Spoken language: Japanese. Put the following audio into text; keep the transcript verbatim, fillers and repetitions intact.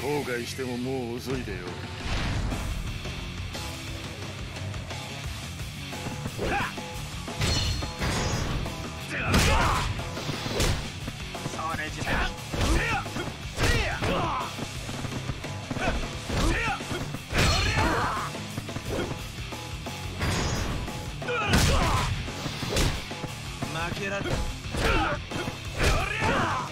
後悔してももう遅いでよ。 それじゃ負けられ